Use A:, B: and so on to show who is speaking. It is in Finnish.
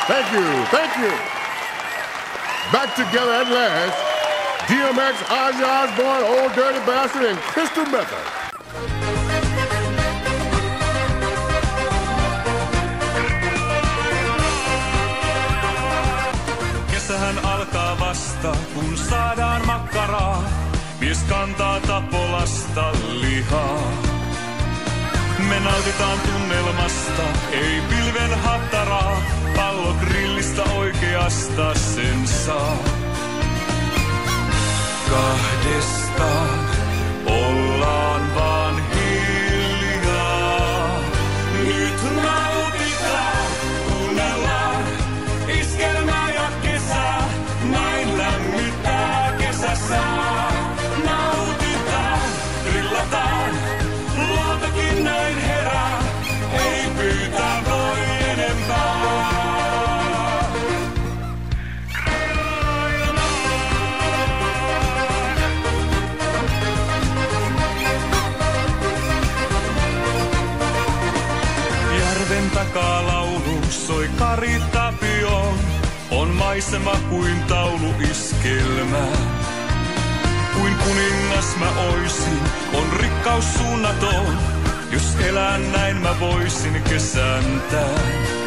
A: Thank you, thank you. Back together at last, DMX, Ozzy Osbourne, Old Dirty Bastard, and Crystal Method.
B: Kesähän alkaa vasta, kun saadaan makkaraa. Mies kantaa Tapolasta lihaa. Me nautitaan tunnelmasta, ei pilven hattaraa. Pallo grillistä oikeasta sen saa. Kahdestaan ollaan vaan hiljaa. Nyt nautitaan, kuunnellaan iskelmää ja kesää. Näin lämmittää kesässä. Nautitaan, grillataan, luontokin näin herää. Ei pyytää voi enempää. Järven takaa laulu soi Kari Tapioon. On maisema kuin tauluiskelmä. Kuin kuningas mä oisin, on rikkaus suunnaton. Jos elän näin mä voisin kesäntä.